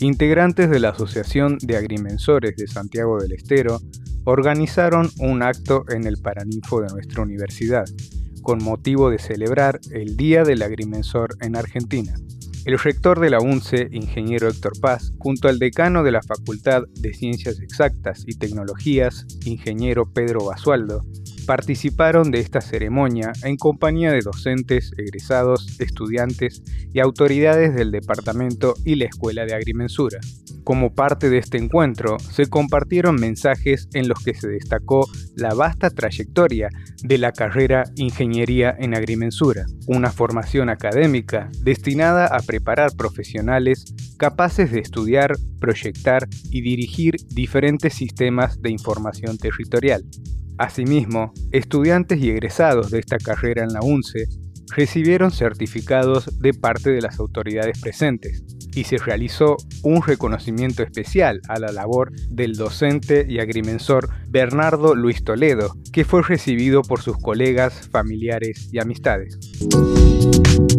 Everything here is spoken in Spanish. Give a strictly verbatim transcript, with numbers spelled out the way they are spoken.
Integrantes de la Asociación de Agrimensores de Santiago del Estero organizaron un acto en el Paraninfo de nuestra universidad, con motivo de celebrar el Día del Agrimensor en Argentina. El rector de la UNCE, ingeniero Héctor Paz, junto al decano de la Facultad de Ciencias Exactas y Tecnologías, ingeniero Pedro Basualdo, participaron de esta ceremonia en compañía de docentes, egresados, estudiantes y autoridades del departamento y la Escuela de Agrimensura. Como parte de este encuentro, se compartieron mensajes en los que se destacó la vasta trayectoria de la carrera Ingeniería en Agrimensura, una formación académica destinada a preparar profesionales capaces de estudiar, proyectar y dirigir diferentes sistemas de información territorial. Asimismo, estudiantes y egresados de esta carrera en la UNCE recibieron certificados de parte de las autoridades presentes y se realizó un reconocimiento especial a la labor del docente y agrimensor Bernardo Luis Toledo, que fue recibido por sus colegas, familiares y amistades.